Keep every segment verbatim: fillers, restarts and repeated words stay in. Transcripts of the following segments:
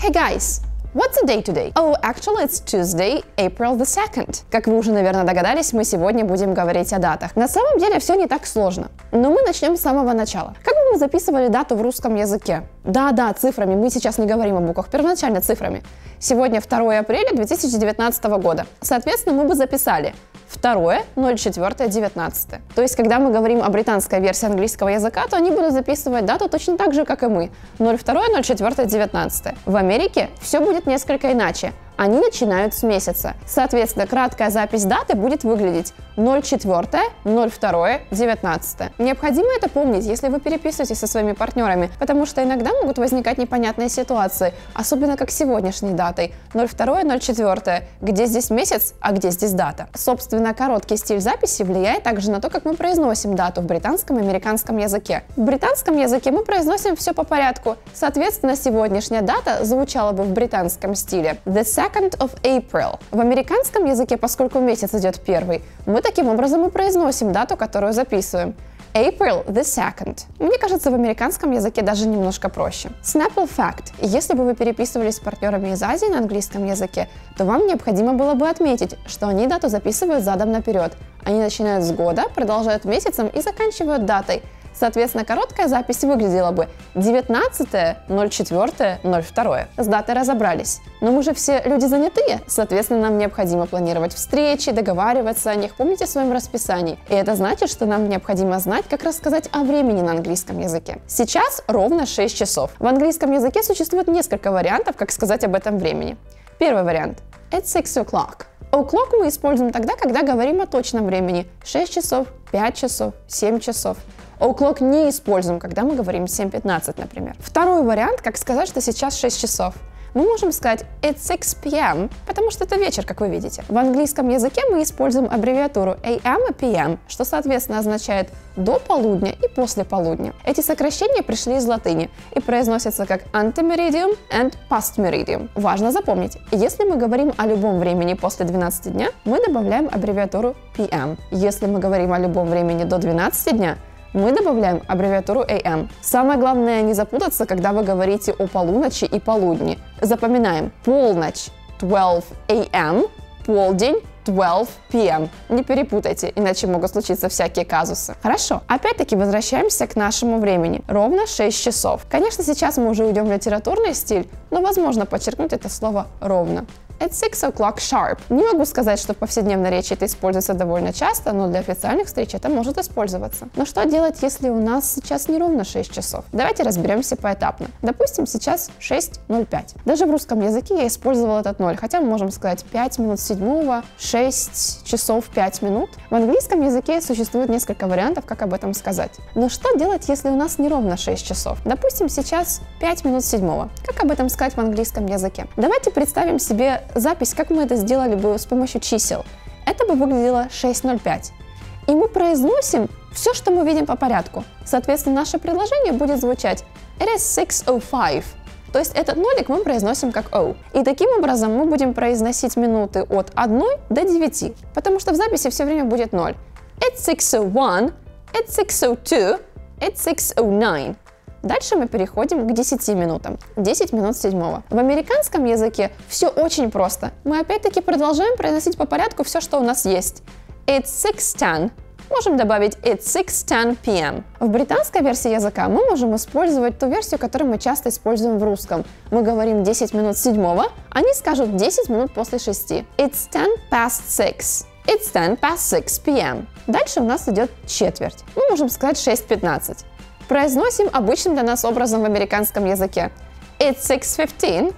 Hey guys! What's the day today? Oh, actually it's Tuesday, April the second. Как вы уже, наверное, догадались, мы сегодня будем говорить о датах. На самом деле все не так сложно. Но мы начнем с самого начала. Как бы мы записывали дату в русском языке? Да-да, цифрами. Мы сейчас не говорим о буквах, первоначально цифрами. Сегодня второе апреля две тысячи девятнадцатого года. Соответственно, мы бы записали второе, ноль четвёртое, девятнадцатое. То есть, когда мы говорим о британской версии английского языка, то они будут записывать дату точно так же, как и мы. ноль второе, ноль четвёртое, девятнадцатое. В Америке все будет несколько иначе. Они начинают с месяца. Соответственно, краткая запись даты будет выглядеть ноль четвёртое, ноль второе, девятнадцатое. Необходимо это помнить, если вы переписываетесь со своими партнерами, потому что иногда могут возникать непонятные ситуации, особенно как сегодняшней датой. ноль второе, ноль четвёртое. Где здесь месяц, а где здесь дата? Собственно, короткий стиль записи влияет также на то, как мы произносим дату в британском и американском языке. В британском языке мы произносим все по порядку. Соответственно, сегодняшняя дата звучала бы в британском стиле The second of April. В американском языке, поскольку месяц идет первый, мы таким образом и произносим дату, которую записываем. April the second. Мне кажется, в американском языке даже немножко проще. Snapple fact. Если бы вы переписывались с партнерами из Азии на английском языке, то вам необходимо было бы отметить, что они дату записывают задом наперед. Они начинают с года, продолжают месяцем и заканчивают датой. Соответственно, короткая запись выглядела бы девятнадцатое, ноль четвёртое, ноль второе. С датой разобрались. Но мы же все люди занятые, соответственно, нам необходимо планировать встречи, договариваться о них, помнить о своем расписании. И это значит, что нам необходимо знать, как рассказать о времени на английском языке. Сейчас ровно шесть часов. В английском языке существует несколько вариантов, как сказать об этом времени. Первый вариант. It's six o'clock. O'clock мы используем тогда, когда говорим о точном времени. шесть часов, пять часов, семь часов. O'clock не используем, когда мы говорим семь пятнадцать, например. Второй вариант, как сказать, что сейчас шесть часов. Мы можем сказать it's six p m, потому что это вечер, как вы видите. В английском языке мы используем аббревиатуру a m и p m, что, соответственно, означает до полудня и после полудня. Эти сокращения пришли из латыни и произносятся как antemeridium and postmeridium. Важно запомнить, если мы говорим о любом времени после двенадцати дня, мы добавляем аббревиатуру p m. Если мы говорим о любом времени до двенадцати дня, мы добавляем аббревиатуру a m. Самое главное не запутаться, когда вы говорите о полуночи и полудни. Запоминаем: полночь twelve a m, полдень twelve p m. Не перепутайте, иначе могут случиться всякие казусы. Хорошо, опять-таки возвращаемся к нашему времени. Ровно шесть часов. Конечно, сейчас мы уже уйдем в литературный стиль, но возможно подчеркнуть это слово ровно. It's six o'clock sharp. Не могу сказать, что в повседневной речи это используется довольно часто, но для официальных встреч это может использоваться. Но что делать, если у нас сейчас не ровно шесть часов? Давайте разберемся поэтапно. Допустим, сейчас шесть ноль пять. Даже в русском языке я использовала этот ноль, хотя мы можем сказать пять минут седьмого, шесть часов пять минут. В английском языке существует несколько вариантов, как об этом сказать. Но что делать, если у нас не ровно шесть часов? Допустим, сейчас пять минут седьмого. Как об этом сказать в английском языке? Давайте представим себе запись, как мы это сделали бы с помощью чисел. Это бы выглядело шесть ноль пять. И мы произносим все, что мы видим по порядку. Соответственно, наше предложение будет звучать It is six oh five. То есть этот нолик мы произносим как O. И таким образом мы будем произносить минуты от одной до девяти, потому что в записи все время будет ноль. It's six oh one, it's six oh two, it's six oh nine. Дальше мы переходим к десяти минутам. десять минут седьмого. В американском языке все очень просто. Мы опять-таки продолжаем произносить по порядку все, что у нас есть. It's six ten. Можем добавить it's six ten p m. В британской версии языка мы можем использовать ту версию, которую мы часто используем в русском. Мы говорим десять минут седьмого, они скажут десять минут после шести. It's ten past six. It's ten past six p m. Дальше у нас идет четверть. Мы можем сказать шесть пятнадцать. Произносим обычным для нас образом в американском языке. It's six fifteen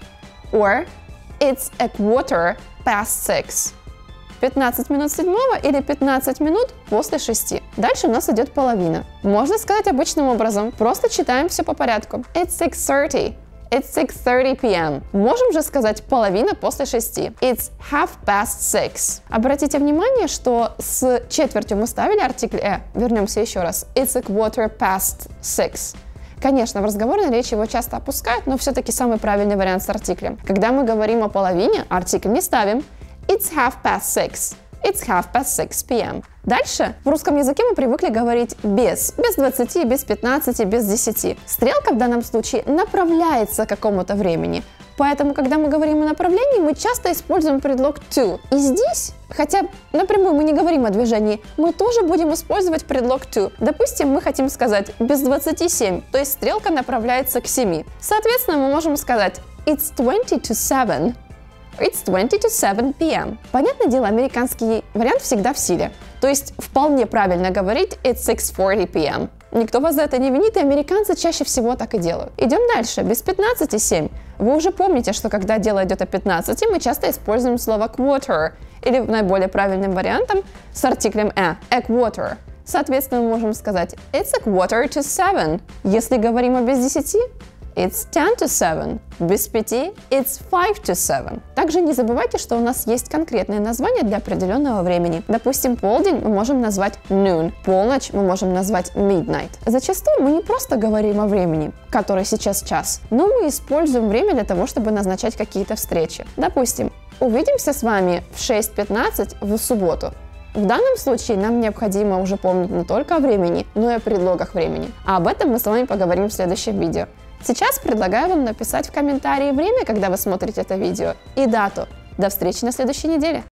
or it's a quarter past six. пятнадцать минут седьмого или пятнадцать минут после шести. Дальше у нас идет половина. Можно сказать обычным образом. Просто читаем все по порядку. It's six thirty. It's six thirty p m. Можем же сказать половина после шести. It's half past six. Обратите внимание, что с четвертью мы ставили артикль «э». Вернемся еще раз. It's a quarter past six. Конечно, в разговорной речи его часто опускают, но все-таки самый правильный вариант с артиклем. Когда мы говорим о половине, артикль не ставим. It's half past six. It's half past six p m. Дальше в русском языке мы привыкли говорить без, без двадцати, без пятнадцати, без десяти. Стрелка в данном случае направляется к какому-то времени. Поэтому, когда мы говорим о направлении, мы часто используем предлог to. И здесь, хотя напрямую мы не говорим о движении, мы тоже будем использовать предлог to. Допустим, мы хотим сказать без двадцати семи, то есть стрелка направляется к семи. Соответственно, мы можем сказать it's twenty to seven. It's twenty to seven p m Понятное дело, американский вариант всегда в силе. То есть вполне правильно говорить it's six forty p m Никто вас за это не винит, и американцы чаще всего так и делают. Идем дальше. Без пятнадцати семь. Вы уже помните, что когда дело идет о пятнадцати, мы часто используем слово quarter, или наиболее правильным вариантом с артиклем a, a quarter. Соответственно, мы можем сказать it's a quarter to seven. Если говорим о без десяти, it's ten to seven. Без пяти it's five to seven. Также не забывайте, что у нас есть конкретное название для определенного времени. Допустим, полдень мы можем назвать noon, полночь мы можем назвать midnight. Зачастую мы не просто говорим о времени, который сейчас час, но мы используем время для того, чтобы назначать какие-то встречи. Допустим, увидимся с вами в шесть пятнадцать в субботу. В данном случае нам необходимо уже помнить не только о времени, но и о предлогах времени. А об этом мы с вами поговорим в следующем видео. Сейчас предлагаю вам написать в комментарии время, когда вы смотрите это видео, и дату. До встречи на следующей неделе!